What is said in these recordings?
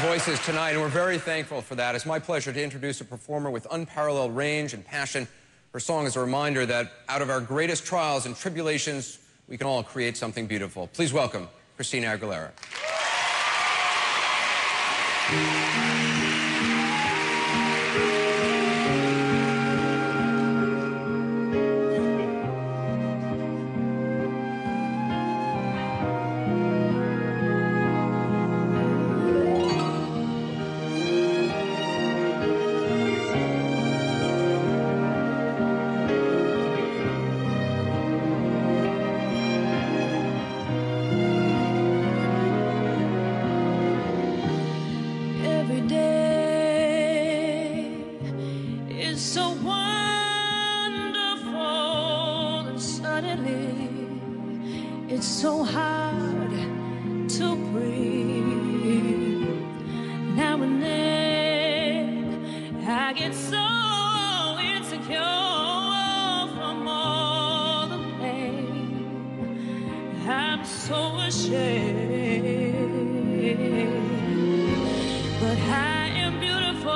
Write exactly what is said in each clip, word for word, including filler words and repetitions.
voices tonight, and we're very thankful for that. It's my pleasure to introduce a performer with unparalleled range and passion. Her song is a reminder that out of our greatest trials and tribulations, we can all create something beautiful. Please welcome Christina Aguilera. So wonderful, and suddenly it's so hard to breathe. Now and then I get so insecure from all the pain. I'm so ashamed, but I am beautiful.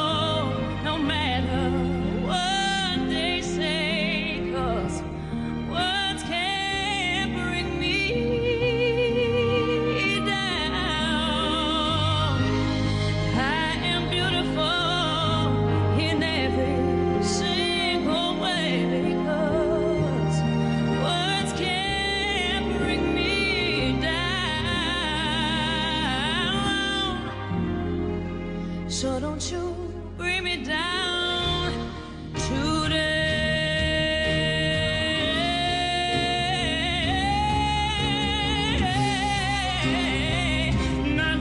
So don't you bring me down today. Not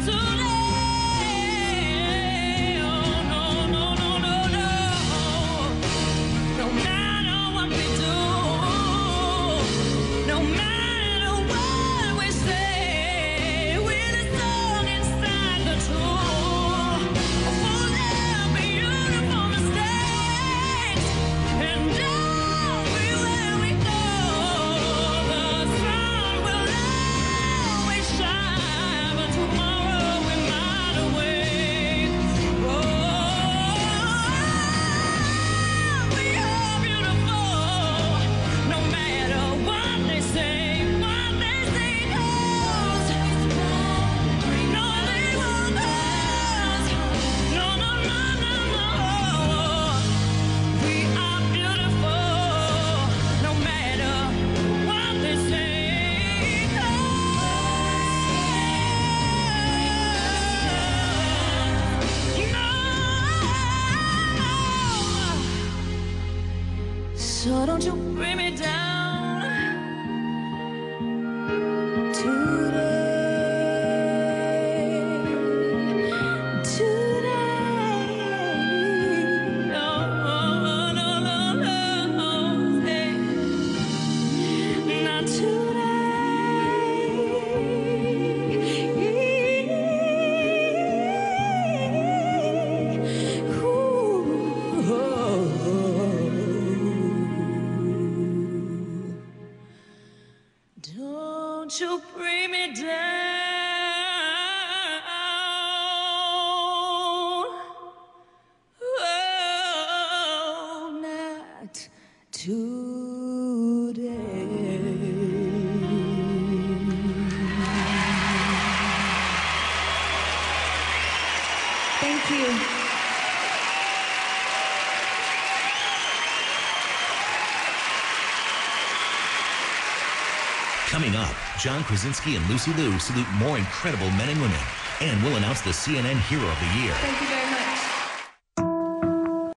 today. Oh, no, no, no, no, no. No matter what we do, no matter what we say, we're the song inside the truth. So don't you bring me down today, today. No, no, no, no, hey. Not today. Ooh, oh, oh. Don't you bring me down, oh, not today. Thank you. Coming up, John Krasinski and Lucy Liu salute more incredible men and women, and we'll announce the C N N Hero of the Year. Thank you very much.